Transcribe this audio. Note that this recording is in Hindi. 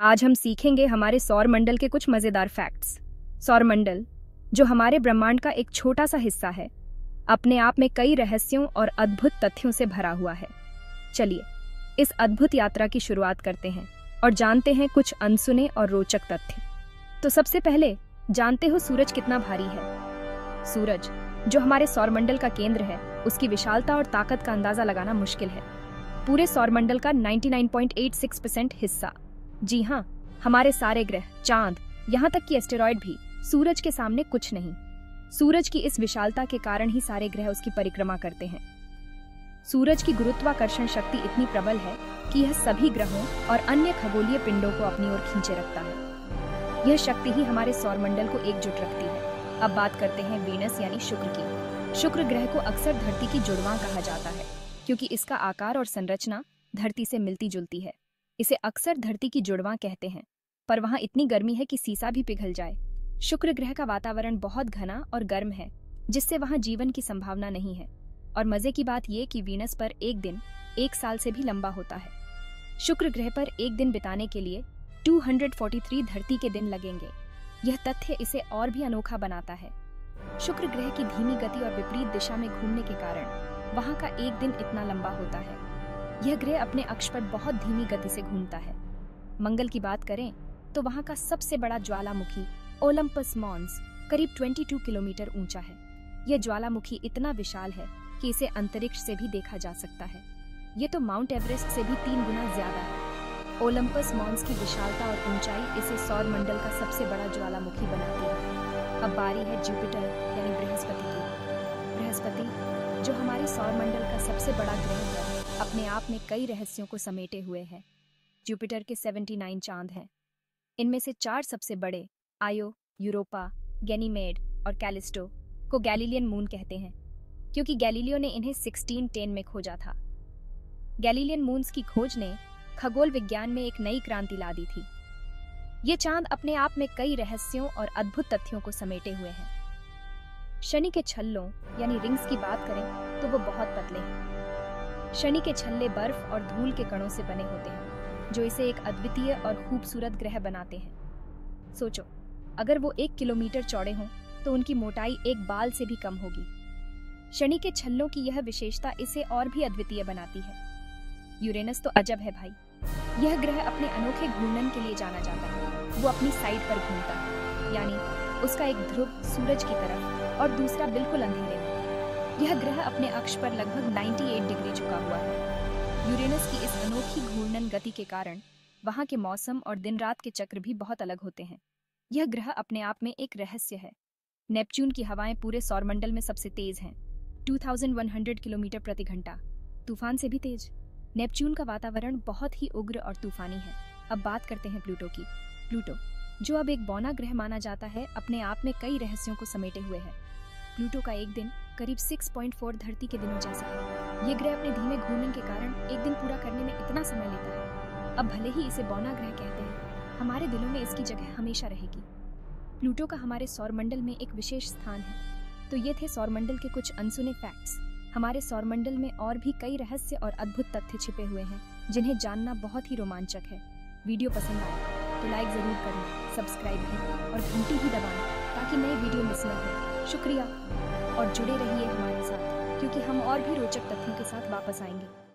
आज हम सीखेंगे हमारे सौर मंडल के कुछ मजेदार फैक्ट्स। सौर मंडल, जो हमारे ब्रह्मांड का एक छोटा सा हिस्सा है, अपने आप में कई रहस्यों और अद्भुत तथ्यों से भरा हुआ है। चलिए इस अद्भुत यात्रा की शुरुआत करते हैं और जानते हैं कुछ अनसुने और रोचक तथ्य। तो सबसे पहले जानते हो सूरज कितना भारी है? सूरज, जो हमारे सौरमंडल का केंद्र है, उसकी विशालता और ताकत का अंदाजा लगाना मुश्किल है। पूरे सौरमंडल का 99.86% हिस्सा, जी हाँ, हमारे सारे ग्रह, चांद, यहाँ तक कि एस्टेरॉयड भी सूरज के सामने कुछ नहीं। सूरज की इस विशालता के कारण ही सारे ग्रह उसकी परिक्रमा करते हैं। सूरज की गुरुत्वाकर्षण शक्ति इतनी प्रबल है कि यह सभी ग्रहों और अन्य खगोलीय पिंडों को अपनी ओर खींचे रखता है। यह शक्ति ही हमारे सौरमंडल को एकजुट रखती है। अब बात करते हैं वीनस यानी शुक्र की। शुक्र ग्रह को अक्सर धरती की जुड़वां कहा जाता है, क्योंकि इसका आकार और संरचना धरती से मिलती जुलती है। इसे अक्सर धरती की जुड़वां कहते हैं, पर वहां इतनी गर्मी है कि सीसा भी पिघल जाए। शुक्र ग्रह का वातावरण बहुत घना और गर्म है, जिससे वहां जीवन की संभावना नहीं है। और मजे की बात यह कि वीनस पर एक दिन 1 साल से भी लंबा होता है। शुक्र ग्रह पर एक दिन बिताने के लिए 243 धरती के दिन लगेंगे। यह तथ्य इसे और भी अनोखा बनाता है। शुक्र ग्रह की धीमी गति और विपरीत दिशा में घूमने के कारण वहां का एक दिन इतना लंबा होता है। यह ग्रह अपने अक्ष पर बहुत धीमी गति से घूमता है। मंगल की बात करें तो वहां का सबसे बड़ा ज्वालामुखी ओलंपस मॉन्स करीब 22 किलोमीटर ऊंचा है। यह ज्वालामुखी इतना विशाल है कि इसे अंतरिक्ष से भी देखा जा सकता है। ये तो माउंट एवरेस्ट से भी 3 गुना ज्यादा है। ओलंपस मॉन्स की विशालता और ऊंचाई इसे सौर मंडल का सबसे बड़ा ज्वालामुखी बनाती है। अब बारी है जुपिटर यानी बृहस्पति की। बृहस्पति, जो हमारे सौर मंडल का सबसे बड़ा ग्रह है, अपने आप में कई रहस्यों को समेटे हुए है। जुपिटर के 79 चांद हैं। इनमें से 4 सबसे बड़े, आयो, यूरोपा, गैनीमेड और कैलिस्टो, को गैलीलियन मून कहते हैं, क्योंकि गैलीलियो ने इन्हें 1610 में खोजा था। गैलीलियन मून्स की खोज ने खगोल विज्ञान में एक नई क्रांति ला दी थी। ये चांद अपने आप में कई रहस्यों और अद्भुत तथ्यों को समेटे हुए हैं। शनि के छल्लों यानी रिंग्स की बात करें तो वो बहुत पतले हैं। शनि के छल्ले बर्फ और धूल के कणों से बने होते हैं, जो इसे एक अद्वितीय और खूबसूरत ग्रह बनाते हैं। सोचो, अगर वो 1 किलोमीटर चौड़े हों तो उनकी मोटाई एक बाल से भी कम होगी। शनि के छल्लों की यह विशेषता इसे और भी अद्वितीय बनाती है। यूरेनस तो अजब है भाई। यह ग्रह अपने अनोखे घूर्णन के लिए जाना जाता है। वो अपनी साइड पर घूमता है, यानी उसका एक ध्रुव सूरज की तरफ और दूसरा बिल्कुल अंधेरे में। यह ग्रह अपने अक्ष पर लगभग 98 डिग्री झुका हुआ है। यूरेनस की इस अनोखी घूर्णन गति के कारण वहां के मौसम और दिन रात के चक्र भी बहुत अलग होते हैं। यह ग्रह अपने आप में एक रहस्य है। नेपच्यून की हवाएं पूरे सौरमंडल में सबसे तेज हैं, 2100 किलोमीटर प्रति घंटा, तूफान से भी तेज। नेपच्यून का वातावरण बहुत ही उग्र और तूफानी है। अब बात करते हैं प्लूटो की। प्लूटो, जो अब एक बौना ग्रह माना जाता है, अपने आप में कई रहस्यों को समेटे हुए है। प्लूटो का एक दिन करीब 6.4 धरती के दिनों जैसा है। ये ग्रह अपने धीमे घूमने के कारण एक दिन पूरा करने में इतना समय लेता है। अब भले ही इसे बौना ग्रह कहते हैं, हमारे दिलों में इसकी जगह हमेशा रहेगी। प्लूटो का हमारे सौरमंडल में एक विशेष स्थान है। तो ये थे सौरमंडल के कुछ अनसुने फैक्ट्स। हमारे सौरमंडल में और भी कई रहस्य और अद्भुत तथ्य छिपे हुए हैं, जिन्हें जानना बहुत ही रोमांचक है। वीडियो पसंद आए तो लाइक जरूर करें, सब्सक्राइब भी और घंटी भी दबाएं ताकि नए वीडियो मिस न हो। शुक्रिया और जुड़े रहिए हमारे साथ, क्योंकि हम और भी रोचक तथ्यों के साथ वापस आएंगे।